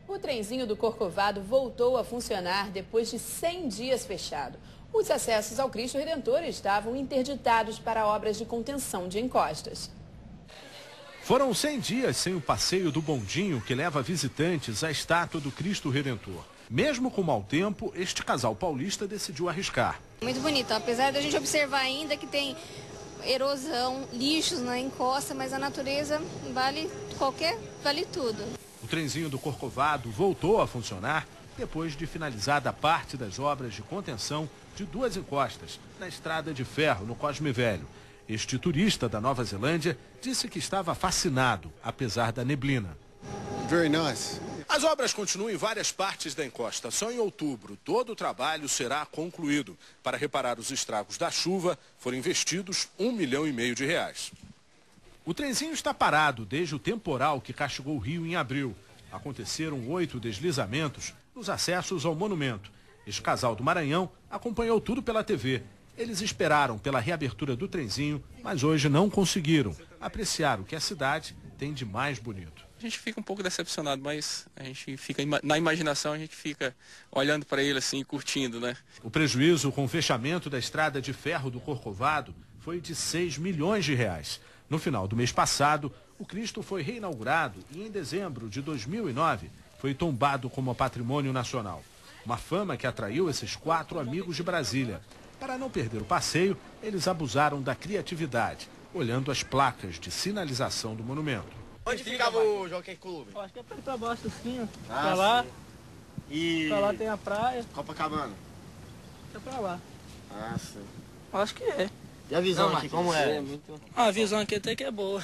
O trenzinho do Corcovado voltou a funcionar depois de 100 dias fechado. Os acessos ao Cristo Redentor estavam interditados para obras de contenção de encostas. Foram 100 dias sem o passeio do bondinho que leva visitantes à estátua do Cristo Redentor. Mesmo com mau tempo, este casal paulista decidiu arriscar. Muito bonito, apesar da gente observar ainda que tem erosão, lixos na encosta, mas a natureza vale tudo. O trenzinho do Corcovado voltou a funcionar depois de finalizada a parte das obras de contenção de 2 encostas na estrada de ferro, no Cosme Velho. Este turista da Nova Zelândia disse que estava fascinado, apesar da neblina. Very nice. As obras continuam em várias partes da encosta. Só em outubro, todo o trabalho será concluído. Para reparar os estragos da chuva, foram investidos R$ 1,5 milhão. O trenzinho está parado desde o temporal que castigou o Rio em abril. Aconteceram 8 deslizamentos nos acessos ao monumento. Este casal do Maranhão acompanhou tudo pela TV. Eles esperaram pela reabertura do trenzinho, mas hoje não conseguiram apreciar o que a cidade tem de mais bonito. A gente fica um pouco decepcionado, mas a gente fica na imaginação, a gente fica olhando para ele assim, curtindo, né? O prejuízo com o fechamento da estrada de ferro do Corcovado foi de R$ 6 milhões. No final do mês passado, o Cristo foi reinaugurado e em dezembro de 2009 foi tombado como patrimônio nacional. Uma fama que atraiu esses 4 amigos de Brasília. Para não perder o passeio, eles abusaram da criatividade, olhando as placas de sinalização do monumento. Onde ficava o Jockey Club? Acho que é pra baixo assim, ó. Pra lá. E... Pra lá tem a praia. Copacabana? É pra lá. Ah, sim. Acho que é. E a visão aqui, como é? A visão aqui até que é boa.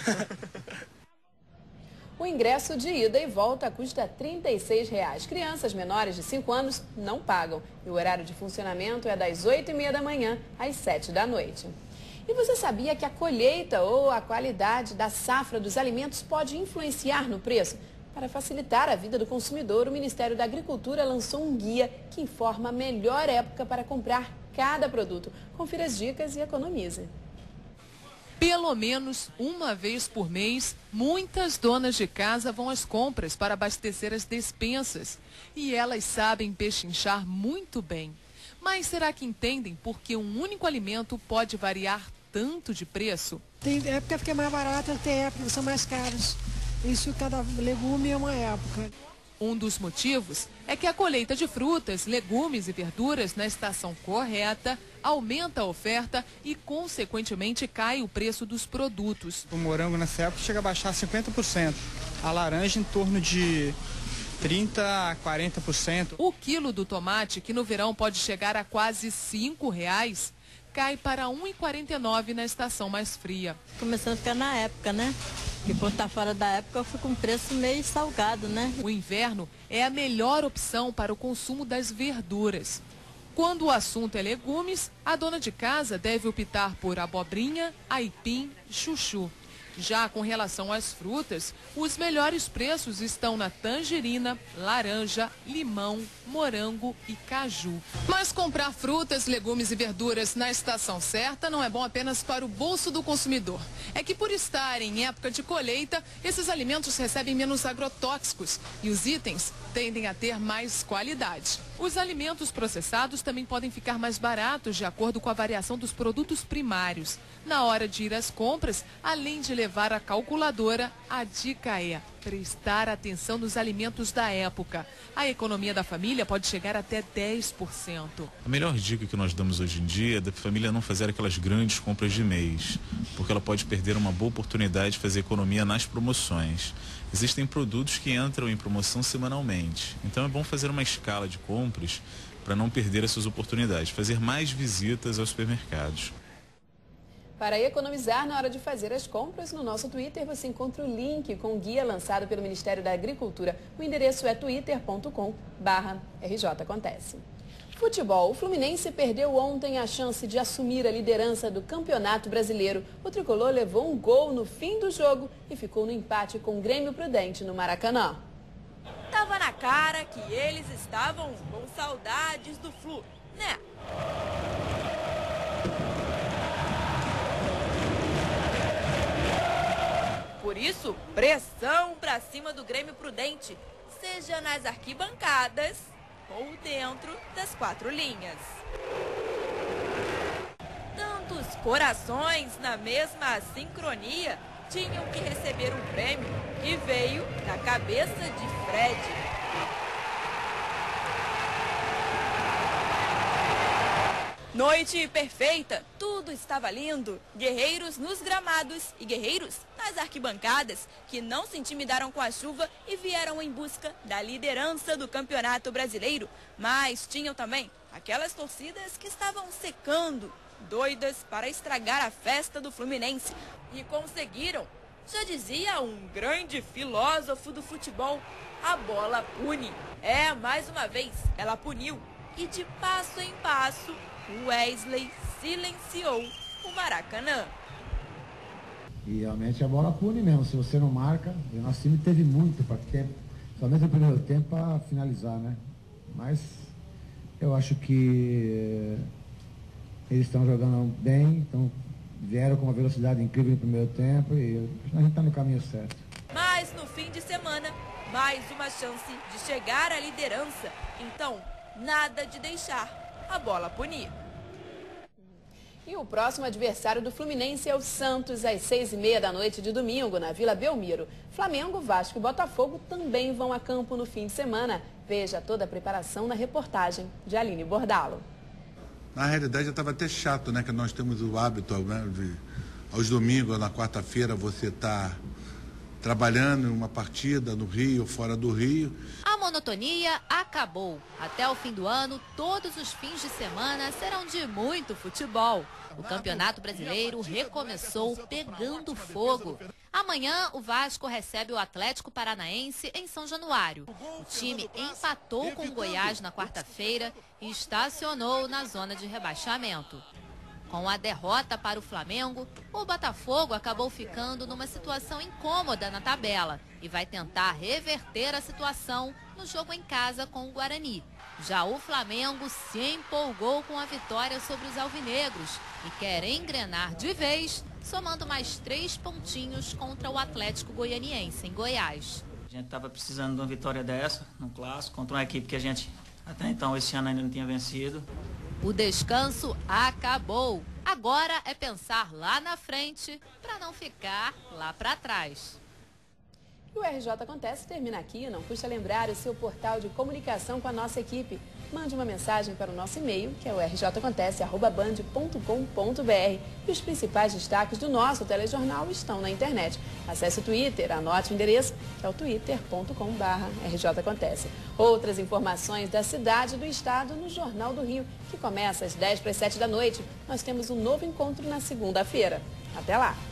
O ingresso de ida e volta custa R$ 36. Crianças menores de 5 anos não pagam. E o horário de funcionamento é das 8h30 da manhã às 7 da noite. E você sabia que a colheita ou a qualidade da safra dos alimentos pode influenciar no preço? Para facilitar a vida do consumidor, o Ministério da Agricultura lançou um guia que informa a melhor época para comprar cada produto. Confira as dicas e economize. Pelo menos uma vez por mês, muitas donas de casa vão às compras para abastecer as despensas. E elas sabem pechinchar muito bem. Mas será que entendem por que um único alimento pode variar tanto de preço? Tem época que é mais barata, tem época que são mais caros. Isso, cada legume é uma época. Um dos motivos é que a colheita de frutas, legumes e verduras na estação correta aumenta a oferta e, consequentemente, cai o preço dos produtos. O morango nessa época chega a baixar 50%. A laranja em torno de 30% a 40%. O quilo do tomate, que no verão pode chegar a quase R$ 5,00, cai para R$ 1,49 na estação mais fria. Começando a ficar na época, né? Porque quando está fora da época fica um preço meio salgado, né? O inverno é a melhor opção para o consumo das verduras. Quando o assunto é legumes, a dona de casa deve optar por abobrinha, aipim, chuchu. Já com relação às frutas, os melhores preços estão na tangerina, laranja, limão, morango e caju. Mas comprar frutas, legumes e verduras na estação certa não é bom apenas para o bolso do consumidor. É que por estarem em época de colheita, esses alimentos recebem menos agrotóxicos e os itens tendem a ter mais qualidade. Os alimentos processados também podem ficar mais baratos de acordo com a variação dos produtos primários. Na hora de ir às compras, além de levar a calculadora, a dica é prestar atenção nos alimentos da época. A economia da família pode chegar até 10%. A melhor dica que nós damos hoje em dia é da família não fazer aquelas grandes compras de mês, porque ela pode perder uma boa oportunidade de fazer economia nas promoções. Existem produtos que entram em promoção semanalmente, então é bom fazer uma escala de compras para não perder essas oportunidades, fazer mais visitas aos supermercados. Para economizar na hora de fazer as compras, no nosso Twitter você encontra o link com o guia lançado pelo Ministério da Agricultura. O endereço é twitter.com/RJAcontece. Futebol. O Fluminense perdeu ontem a chance de assumir a liderança do Campeonato Brasileiro. O tricolor levou um gol no fim do jogo e ficou no empate com o Grêmio Prudente no Maracanã. Tava na cara que eles estavam com saudades do Flu, né? Por isso, pressão pra cima do Grêmio Prudente. seja nas arquibancadas ou dentro das 4 linhas. Tantos corações na mesma sincronia tinham que receber um prêmio que veio da cabeça de Fred. Noite perfeita, tudo estava lindo. Guerreiros nos gramados e guerreiros nas arquibancadas que não se intimidaram com a chuva e vieram em busca da liderança do Campeonato Brasileiro. Mas tinham também aquelas torcidas que estavam secando, doidas para estragar a festa do Fluminense. E conseguiram. Já dizia um grande filósofo do futebol, a bola pune. Mais uma vez, ela puniu. E de passo em passo, Wesley silenciou o Maracanã. E realmente a bola pune mesmo, se você não marca. O nosso time teve muito para tempo, somente no primeiro tempo para finalizar, né? Mas eu acho que eles estão jogando bem, vieram com uma velocidade incrível no primeiro tempo e a gente está no caminho certo. Mas no fim de semana, mais uma chance de chegar à liderança. Então, nada de deixar a bola punir. E o próximo adversário do Fluminense é o Santos, às 6h30 da noite de domingo, na Vila Belmiro. Flamengo, Vasco e Botafogo também vão a campo no fim de semana. Veja toda a preparação na reportagem de Aline Bordalo. Na realidade, já estava até chato, né? Que nós temos o hábito, né, de aos domingos, na quarta-feira, você está trabalhando em uma partida no Rio, fora do Rio. A monotonia acabou. Até o fim do ano, todos os fins de semana serão de muito futebol. O Campeonato Brasileiro recomeçou pegando fogo. Amanhã, o Vasco recebe o Atlético Paranaense em São Januário. O time empatou com o Goiás na quarta-feira e estacionou na zona de rebaixamento. Com a derrota para o Flamengo, o Botafogo acabou ficando numa situação incômoda na tabela e vai tentar reverter a situação no jogo em casa com o Guarani. Já o Flamengo se empolgou com a vitória sobre os alvinegros e quer engrenar de vez, somando mais 3 pontinhos contra o Atlético Goianiense em Goiás. A gente estava precisando de uma vitória dessa, no clássico, contra uma equipe que a gente até então esse ano ainda não tinha vencido. O descanso acabou. Agora é pensar lá na frente para não ficar lá para trás. E o RJ Acontece termina aqui. Não custa lembrar o seu portal de comunicação com a nossa equipe. Mande uma mensagem para o nosso e-mail, que é o rjacontece@band.com.br. E os principais destaques do nosso telejornal estão na internet. Acesse o Twitter, anote o endereço, que é o twitter.com/rjacontece. Outras informações da cidade e do estado no Jornal do Rio, que começa às 6:50 da noite. Nós temos um novo encontro na segunda-feira. Até lá!